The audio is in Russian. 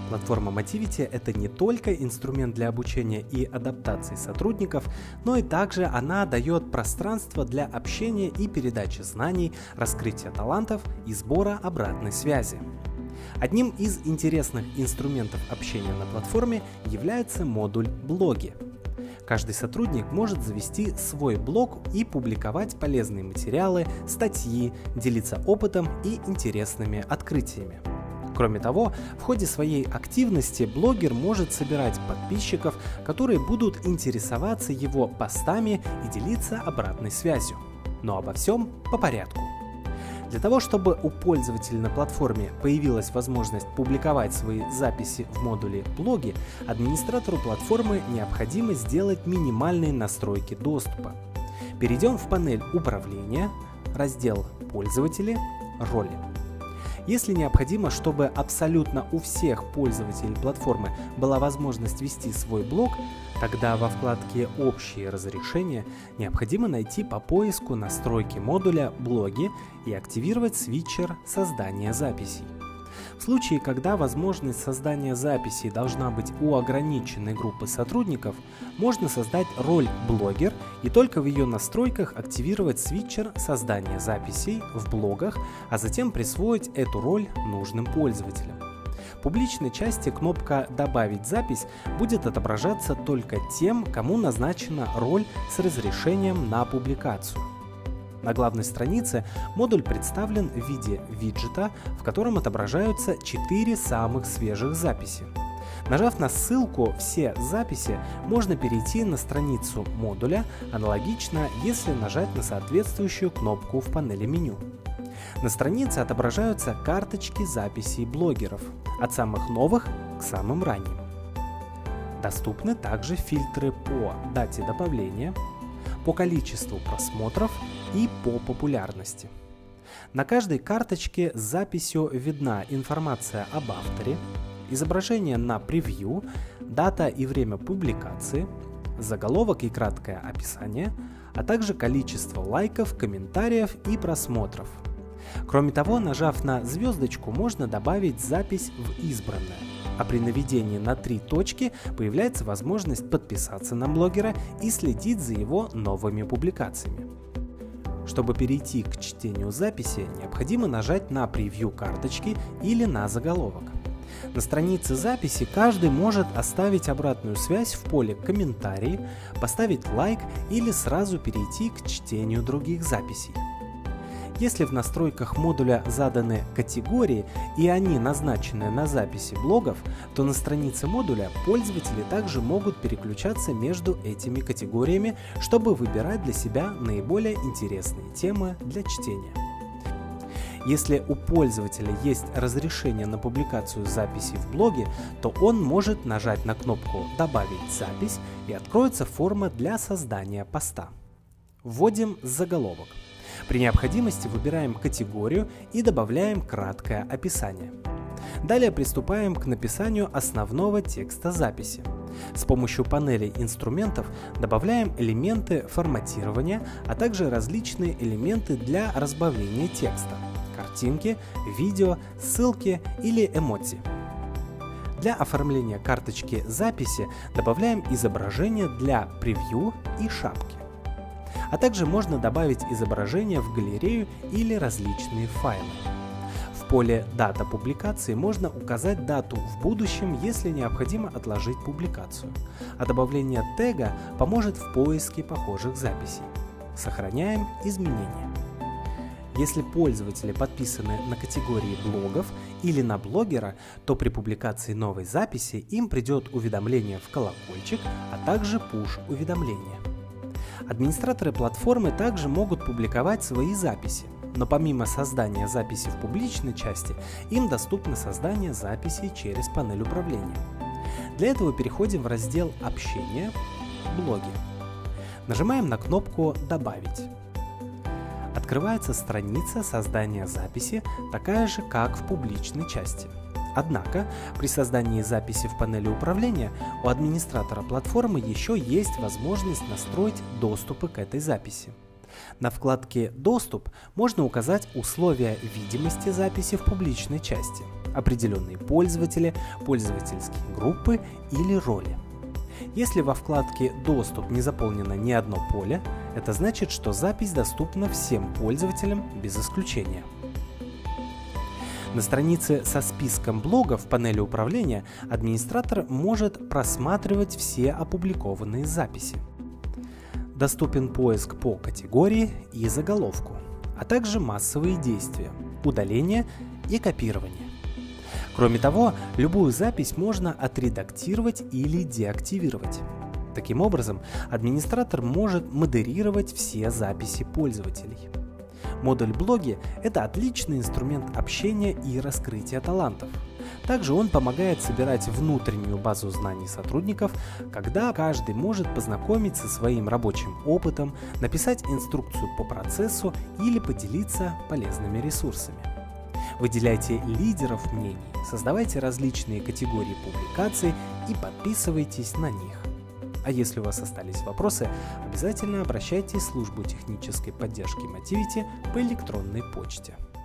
Платформа Motivity — это не только инструмент для обучения и адаптации сотрудников, но и также она дает пространство для общения и передачи знаний, раскрытия талантов и сбора обратной связи. Одним из интересных инструментов общения на платформе является модуль «Блоги». Каждый сотрудник может завести свой блог и публиковать полезные материалы, статьи, делиться опытом и интересными открытиями. Кроме того, в ходе своей активности блогер может собирать подписчиков, которые будут интересоваться его постами и делиться обратной связью. Но обо всем по порядку. Для того, чтобы у пользователя на платформе появилась возможность публиковать свои записи в модуле «Блоги», администратору платформы необходимо сделать минимальные настройки доступа. Перейдем в панель «Управление», раздел «Пользователи», «Роли». Если необходимо, чтобы абсолютно у всех пользователей платформы была возможность вести свой блог, тогда во вкладке «Общие разрешения» необходимо найти по поиску настройки модуля «Блоги» и активировать свитчер создания записей. В случае, когда возможность создания записей должна быть у ограниченной группы сотрудников, можно создать роль «Блогер» и только в ее настройках активировать свитчер создания записей в блогах, а затем присвоить эту роль нужным пользователям. В публичной части кнопка «Добавить запись» будет отображаться только тем, кому назначена роль с разрешением на публикацию. На главной странице модуль представлен в виде виджета, в котором отображаются 4 самых свежих записи. Нажав на ссылку «Все записи», можно перейти на страницу модуля, аналогично, если нажать на соответствующую кнопку в панели меню. На странице отображаются карточки записей блогеров, от самых новых к самым ранним. Доступны также фильтры по дате добавления, по количеству просмотров и по популярности. На каждой карточке с записью видна информация об авторе, изображение на превью, дата и время публикации, заголовок и краткое описание, а также количество лайков, комментариев и просмотров. Кроме того, нажав на звездочку, можно добавить запись в избранное, а при наведении на 3 точки появляется возможность подписаться на блогера и следить за его новыми публикациями. Чтобы перейти к чтению записи, необходимо нажать на превью карточки или на заголовок. На странице записи каждый может оставить обратную связь в поле «Комментарии», поставить лайк или сразу перейти к чтению других записей. Если в настройках модуля заданы категории и они назначены на записи блогов, то на странице модуля пользователи также могут переключаться между этими категориями, чтобы выбирать для себя наиболее интересные темы для чтения. Если у пользователя есть разрешение на публикацию записей в блоге, то он может нажать на кнопку «Добавить запись» и откроется форма для создания поста. Вводим заголовок. При необходимости выбираем категорию и добавляем краткое описание. Далее приступаем к написанию основного текста записи. С помощью панели инструментов добавляем элементы форматирования, а также различные элементы для разбавления текста – картинки, видео, ссылки или эмодзи. Для оформления карточки записи добавляем изображение для превью и шапки. А также можно добавить изображение в галерею или различные файлы. В поле «Дата публикации» можно указать дату в будущем, если необходимо отложить публикацию, а добавление тега поможет в поиске похожих записей. Сохраняем изменения. Если пользователи подписаны на категории блогов или на блогера, то при публикации новой записи им придет уведомление в колокольчик, а также пуш-уведомление. Администраторы платформы также могут публиковать свои записи, но помимо создания записи в публичной части, им доступно создание записей через панель управления. Для этого переходим в раздел «Общение», «Блоги». Нажимаем на кнопку «Добавить». Открывается страница создания записи, такая же, как в публичной части. Однако, при создании записи в панели управления у администратора платформы еще есть возможность настроить доступы к этой записи. На вкладке «Доступ» можно указать условия видимости записи в публичной части. определенные пользователи, пользовательские группы или роли. Если во вкладке «Доступ» не заполнено ни одно поле, это значит, что запись доступна всем пользователям без исключения. На странице со списком блогов в панели управления администратор может просматривать все опубликованные записи. Доступен поиск по категории и заголовку, а также массовые действия, удаление и копирование. Кроме того, любую запись можно отредактировать или деактивировать. Таким образом, администратор может модерировать все записи пользователей. Модуль блоги – это отличный инструмент общения и раскрытия талантов. Также он помогает собирать внутреннюю базу знаний сотрудников, когда каждый может познакомиться со своим рабочим опытом, написать инструкцию по процессу или поделиться полезными ресурсами. Выделяйте лидеров мнений, создавайте различные категории публикаций и подписывайтесь на них. А если у вас остались вопросы, обязательно обращайтесь в службу технической поддержки Motivity по электронной почте.